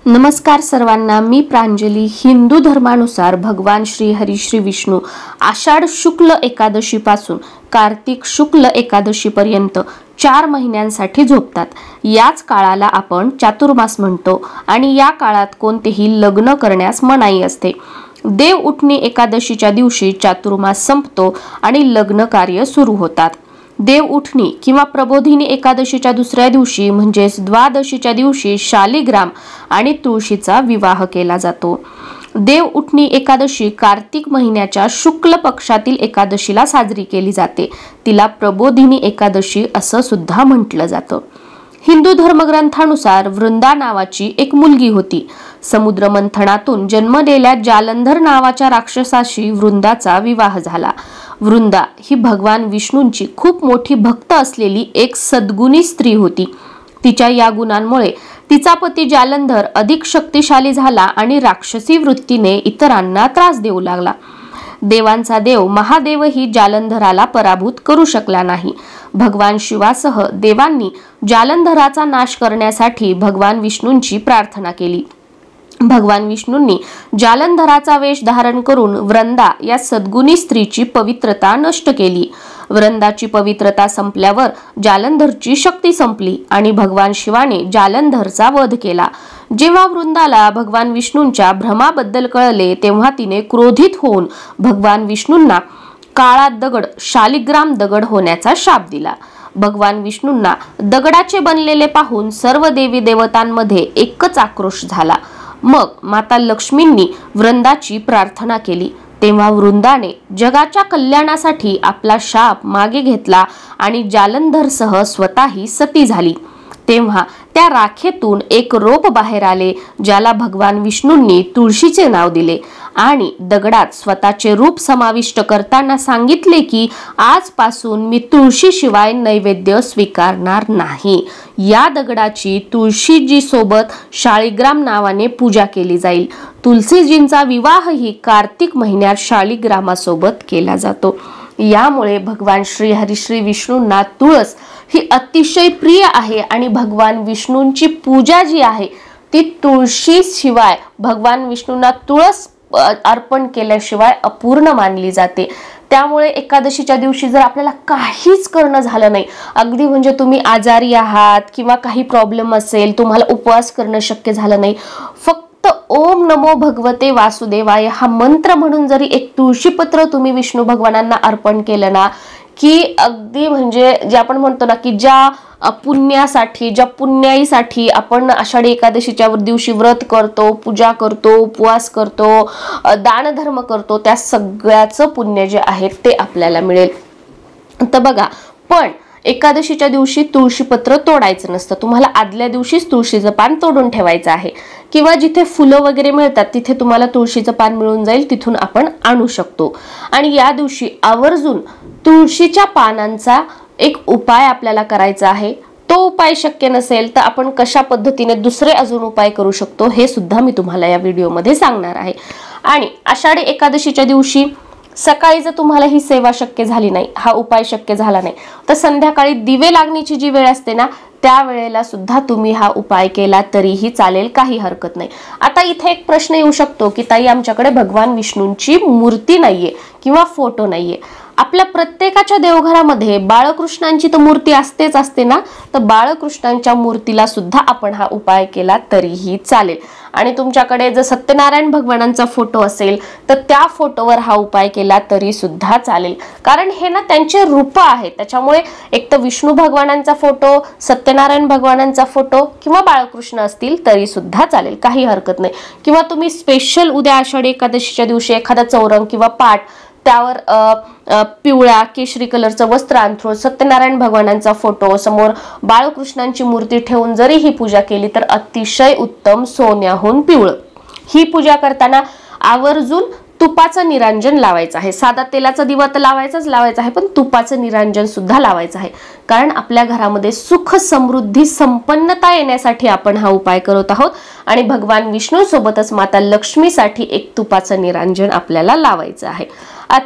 नमस्कार सर्वांना, मी प्रांजली। हिंदू धर्मानुसार भगवान श्री हरी श्री विष्णू आषाढ शुक्ल एकादशी पासून कार्तिक शुक्ल एकादशी पर्यंत 4 महिन्यांसाठी झोपतात। याच काळाला आपण चातुर्मास म्हणतो आणि या काळात कोणतेही लग्न करण्यास मनाई असते। देव उठणी एकादशीच्या दिवशी चातुर्मास संपतो आणि लग्न कार्य सुरू होतात। देव उठणी किंवा प्रबोधिनी एकादशीच्या दुसऱ्या दिवशी म्हणजेच द्वादशीच्या दिवशी शालिग्राम आणि तुळशीचा विवाह केला जातो। देव उठणी एकादशी कार्तिक महिन्याच्या शुक्ल पक्षातील एकादशीला साजरी केली जाते। तिला प्रबोधिनी एकादशी असं सुद्धा म्हटलं जातं। हिंदू धर्मग्रंथानुसार वृंदा नावाची एक मुलगी होती। समुद्र मंथनातून जन्मलेल्या जालंधर नावाच्या राक्षसाशी वृंदाचा विवाह झाला। वृंदा ही भगवान विष्णूंची खूप मोठी भक्त असलेली एक सद्गुणी स्त्री होती। तिच्या या गुणांमुळे तिचा पती जालंधर अधिक शक्तिशाली झाला आणि राक्षसी वृत्तीने इतरांना त्रास देऊ लागला। देवांचा देव महादेवही जालंधराला पराभूत करू शकला नाही। भगवान शिवासह देवांनी जालंधराचा नाश करण्यासाठी भगवान विष्णूंची प्रार्थना केली। भगवान विष्णूंनी जालंधराचा वेश धारण करून वृंदा या सद्गुणी स्त्रीची पवित्रता नष्ट केली। वृंदाची पवित्रता संपल्यावर जालंधरची शक्ती संपली आणि भगवान शिवाने जालंधरचा वध केला। जेव्हा वृंदाला भगवान विष्णूंच्या भ्रमाबद्दल कळले तेव्हा तिने क्रोधित होऊन भगवान विष्णूंना काळा दगड शालिग्राम दगड होण्याचा शाप दिला। भगवान विष्णूंना दगडाचे बनलेले पाहून सर्व देवी देवतांमध्ये एकच आक्रोश झाला। मग माता लक्ष्मींनी वृंदाची प्रार्थना केली। तेव्हा वृंदाने जगाच्या कल्याणासाठी आपला शाप मागे घेतला आणि जालंधरसह स्वतःही सती झाली। तेव्हा त्या राखेतून एक रोप बाहेर आले, ज्याला भगवान विष्णूंनी तुळशीचे नाव दिले आणि दगडात स्वतःचे रूप समाविष्ट करताना सांगितले की आजपासून मी तुळशीशिवाय नैवेद्य स्वीकारणार नाही। या दगडाची तुळशीजी सोबत शालिग्राम नावाने पूजा केली जाईल। तुलसीजींचा विवाहही कार्तिक महिन्यात शालिग्रामासोबत केला जातो। यामुळे भगवान श्री हरी श्री विष्णूंना तुळस ही अतिशय प्रिय आहे आणि भगवान विष्णूंची पूजा जी आहे ती तुळशी शिवाय भगवान विष्णूंना तुळस अर्पण केल्याशिवाय अपूर्ण मानली जाते। त्यामुळे एकादशीच्या दिवशी जर आपल्याला काहीच करणं झालं नाही, अगदी म्हणजे तुम्ही आजारी आहात किंवा काही प्रॉब्लेम असेल, तुम्हाला उपवास करणं शक्य झालं नाही, फक्त ओम नमो भगवते वासुदेवाय हा मंत्र म्हणून जरी एक तुळशीपत्र तुम्ही विष्णू भगवानांना अर्पण केलं ना, की अगदी म्हणजे जे आपण म्हणतो ना की ज्या पुण्यासाठी ज्या पुण्याईसाठी आपण आषाढी एकादशीच्या दिवशी व्रत करतो, पूजा करतो, उपवास करतो, दानधर्म करतो, त्या सगळ्याचं पुण्य जे आहे ते आपल्याला मिळेल। तर बघा, पण एकादशीच्या दिवशी तुळशीपत्र तोडायचं नसतं। तुम्हाला आदल्या दिवशीच तुळशीचं पान तोडून ठेवायचं आहे किंवा जिथे फुलं वगैरे मिळतात तिथे तुम्हाला तुळशीचं पान मिळून जाईल, तिथून आपण आणू शकतो। आणि या दिवशी आवर्जून तुळशीच्या पानांचा एक उपाय आपल्याला करायचा आहे। तो उपाय शक्य नसेल तर आपण कशा पद्धतीने दुसरे अजून उपाय करू शकतो हे सुद्धा मी तुम्हाला या व्हिडिओमध्ये सांगणार आहे। आणि आषाढी एकादशीच्या दिवशी सकाळी जर तुम्हाला ही सेवा शक्य झाली नाही, हा उपाय शक्य झाला नाही, तर संध्याकाळी दिवे लागण्याची जी वेळ असते ना त्या वेळेला सुद्धा तुम्ही हा उपाय केला तरीही चालेल, काही हरकत नाही। आता इथे एक प्रश्न येऊ शकतो की ताई आमच्याकडे भगवान विष्णूंची मूर्ती नाहीये किंवा फोटो नाहीये। आपल्या प्रत्येकाच्या देवघरामध्ये बाळकृष्णांची तर मूर्ती असतेच असते ना, तर बाळकृष्णांच्या मूर्तीला सुद्धा आपण हा उपाय केला तरीही चालेल। आणि तुमच्याकडे जर सत्यनारायण भगवानांचा फोटो असेल तर त्या फोटोवर हा उपाय केला तरी सुद्धा चालेल, कारण हे ना त्यांचे रूप आहेत। त्याच्यामुळे एक तर विष्णू भगवानांचा फोटो, सत्यनारायण भगवानांचा फोटो किंवा बाळकृष्ण असतील तरी सुद्धा चालेल, काही हरकत नाही। किंवा तुम्ही स्पेशल उद्या आषाढी एकादशीच्या दिवशी एखादा चौरंग किंवा पाट, त्यावर पिवळ्या केशरी कलरचं वस्त्र अंथरून सत्यनारायण भगवानांचा फोटो समोर बाळकृष्णांची मूर्ती ठेवून जरी ही पूजा केली तर अतिशय उत्तम, सोन्याहून पिवळं। ही पूजा करताना आवर्जून तुपाचं निरांजन लावायचं आहे। साधा तेलाचा दिवा तर लावायचा आहे, पण तुपाचं निरांजन सुद्धा लावायचं आहे, कारण आपल्या घरामध्ये सुख समृद्धी संपन्नता येण्यासाठी आपण हा उपाय करत आहोत। आणि भगवान विष्णू सोबतच माता लक्ष्मीसाठी एक तुपाचं निरांजन आपल्याला लावायचं आहे। आता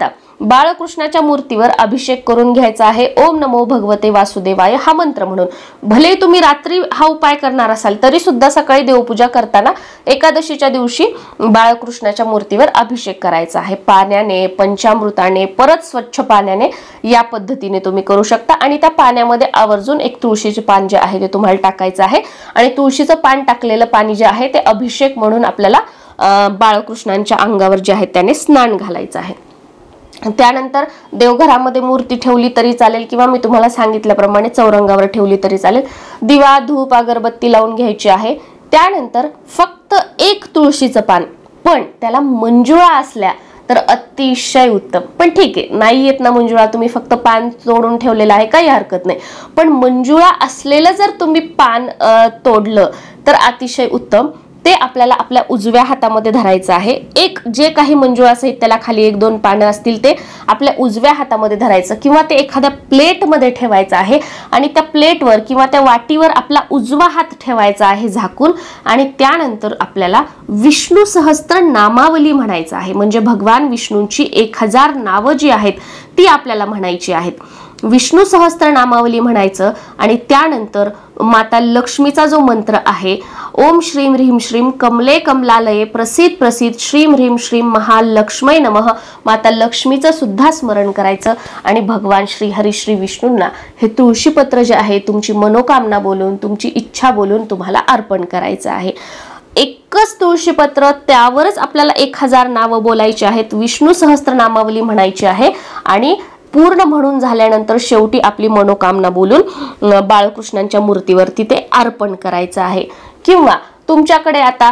बाळकृष्णाच्या मूर्तीवर अभिषेक करून घ्यायचा आहे ओम नमो भगवते वासुदेवाय हा मंत्र म्हणून। भले तुम्ही रात्री हा उपाय करणार असाल तरी सुद्धा सकाळी देवपूजा करताना एकादशीच्या दिवशी बाळकृष्णाच्या मूर्तीवर अभिषेक करायचा आहे। पाण्याने, पंचामृताने, परत स्वच्छ पाण्याने या पद्धतीने तुम्ही करू शकता। आणि त्या पाण्यामध्ये आवर्जून एक तुळशीचे पान जे आहे ते तुम्हाला टाकायचं आहे आणि तुळशीचं पान टाकलेलं पाणी जे आहे ते अभिषेक म्हणून आपल्याला बाळकृष्णांच्या अंगावर जे आहे त्याने स्नान घालायचं आहे। त्यानंतर देवघरामध्ये मूर्ती ठेवली तरी चालेल किंवा मी तुम्हाला सांगितल्याप्रमाणे चौरंगावर ठेवली तरी चालेल। दिवा, धूप, अगरबत्ती लावून घ्यायची आहे। त्यानंतर फक्त एक तुळशीचं पान, पण त्याला मंजुळा असल्या तर अतिशय उत्तम। पण ठीक आहे, नाही येत ना मंजुळा, तुम्ही फक्त पान तोडून ठेवलेलं आहे काही हरकत नाही, पण मंजुळा असलेलं जर तुम्ही पान तोडलं तर अतिशय उत्तम। ते आपल्याला आपल्या उजव्या हातामध्ये धरायचं आहे। एक जे काही मंजुळा सहित त्याला खाली 1-2 पानं असतील ते आपल्या उजव्या हातामध्ये धरायचं किंवा ते एखाद्या प्लेटमध्ये ठेवायचं आहे आणि त्या प्लेटवर किंवा त्या वाटीवर आपला उजवा हात ठेवायचा आहे झाकून। आणि त्यानंतर आपल्याला विष्णू सहस्त्र नामावली म्हणायचं आहे, म्हणजे भगवान विष्णूंची 1000 नावं जी आहेत ती आपल्याला म्हणायची आहेत। विष्णू सहस्त्र नामावली म्हणायचं आणि त्यानंतर माता लक्ष्मीचा जो मंत्र आहे ओम श्रीम ह्रीम श्रीम कमले कमलालये प्रसिद्ध प्रसिद्ध श्रीम ह्रीम श्रीम महालक्ष्मी नमः, माता लक्ष्मीचं सुद्धा स्मरण करायचं आणि भगवान श्री हरी श्री विष्णूंना हे तुळशीपत्र जे आहे तुमची मनोकामना बोलून, तुमची इच्छा बोलून तुम्हाला अर्पण करायचं आहे। एकच तुळशीपत्र, त्यावरच आपल्याला 1000 नावं बोलायची आहेत, विष्णू सहस्त्र नामावली म्हणायची आहे आणि पूर्ण म्हणून झाल्यानंतर शेवटी आपली मनोकामना बोलून बाळकृष्णांच्या मूर्तीवरती ते अर्पण करायचं आहे। किंवा तुमच्याकडे आता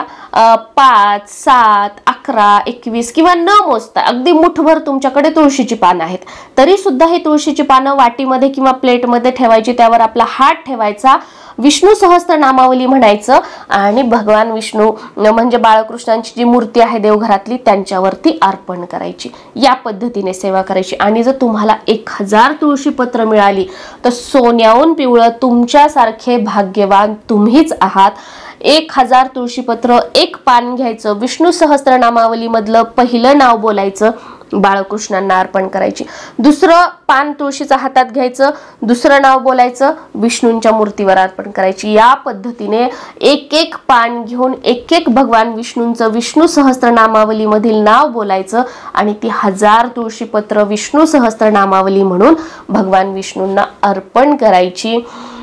5, 7, 11, 21 किंवा न मोजता अगदी मुठभर तुमच्याकडे तुळशीची पानं आहेत तरी सुद्धा ही तुळशीची पानं वाटीमध्ये किंवा प्लेटमध्ये ठेवायची, त्यावर आपला हात ठेवायचा, विष्णू सहस्त्र नामावली म्हणायचं आणि भगवान विष्णू म्हणजे बाळकृष्णांची जी मूर्ती आहे देवघरातली त्यांच्यावरती अर्पण करायची। या पद्धतीने सेवा करायची। आणि जर तुम्हाला 1000 तुळशीपत्र मिळाली तर सोन्याहून पिवळं तुमच्यासारखे भाग्यवान तुम्हीच आहात। 1000 तुळशीपत्र, एक पान घ्यायचं, विष्णू सहस्त्र नामावली मधलं पहिलं नाव बोलायचं, बाळकृष्णांना अर्पण करायची। दुसरं पान तुळशीच्या हातात घ्यायचं, दुसरं नाव बोलायचं, विष्णूंच्या मूर्तीवर अर्पण करायची। या पद्धतीने एक पान घेऊन एक भगवान विष्णूंचं विष्णू सहस्त्र नामावली मधील नाव बोलायचं आणि ती 1000 तुळशीपत्र विष्णू सहस्त्र नामावली म्हणून भगवान विष्णूंना अर्पण करायची।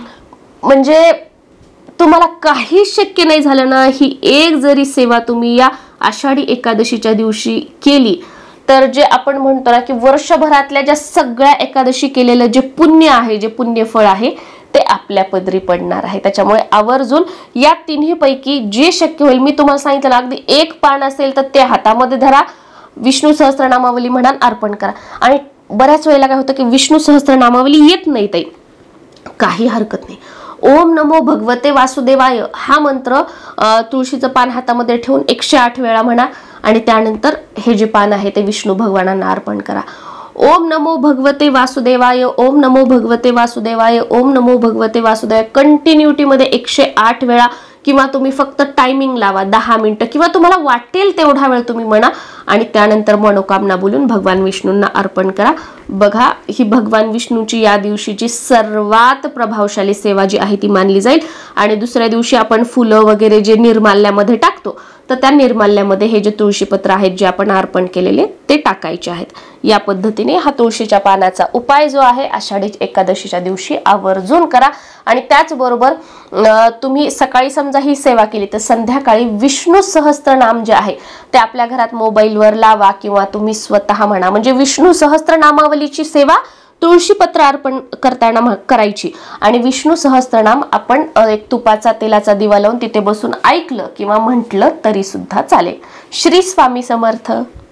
म्हणजे तुम्हाला काही शक्य नाही झालं ना, ही एक जरी सेवा तुम्ही या आषाढी एकादशीच्या दिवशी केली तर जे आपण म्हणतो ना की वर्षभरातल्या ज्या सगळ्या एकादशी केलेलं जे पुण्य आहे, जे पुण्यफळ आहे ते आपल्या पदरी पडणार आहे। त्याच्यामुळे आवर्जून या तिन्ही पैकी जे शक्य होईल, मी तुम्हाला सांगितलं ना, अगदी एक पान असेल तर ते हातामध्ये धरा, विष्णू सहस्त्रनामावली म्हणा, अर्पण करा। आणि बऱ्याच वेळेला काय होतं की विष्णू सहस्त्रनामावली येत नाही ताई, काही हरकत नाही, ओम नमो भगवते वासुदेवाय हा मंत्र तुळशीचं पान हातामध्ये ठेवून 108 वेळा म्हणा आणि त्यानंतर हे जे पान आहे ते विष्णू भगवानांना अर्पण करा। ओम नमो भगवते वासुदेवाय, ओम नमो भगवते वासुदेवाय, ओम नमो भगवते वासुदेवाय कंटिन्युटी मध्ये 108 वेळा किंवा तुम्ही फक्त टायमिंग लावा 10 मिनिटं किंवा तुम्हाला वाटेल तेवढा वेळ तुम्ही म्हणा आणि त्यानंतर मनोकामना बोलून भगवान विष्णूंना अर्पण करा। बघा, ही भगवान विष्णूची या दिवशीची सर्वात प्रभावशाली सेवा जी आहे ती मानली जाईल। आणि दुसऱ्या दिवशी आपण फुलं वगैरे जे निर्माल्यामध्ये टाकतो तर त्या निर्माल्यामध्ये हे जे तुळशीपत्र आहेत जे आपण अर्पण केलेले ते टाकायचे आहेत। या पद्धतीने हा तुळशीच्या पानाचा उपाय जो आहे आषाढी एकादशीच्या दिवशी आवर्जून करा। आणि त्याचबरोबर तुम्ही सकाळी समजा ही सेवा केली तर संध्याकाळी विष्णू सहस्त्रनाम जे आहे ते आपल्या घरात मोबाईलवर लावा किंवा तुम्ही स्वतः म्हणा, म्हणजे विष्णू सहस्त्रनामावलीची सेवा तुळशीपत्र अर्पण करताना करायची आणि विष्णू सहस्त्रनाम आपण एक तुपाचा तेलाचा दिवा लावून तिथे बसून ऐकलं किंवा म्हटलं तरी सुद्धा चालेल। श्री स्वामी समर्थ।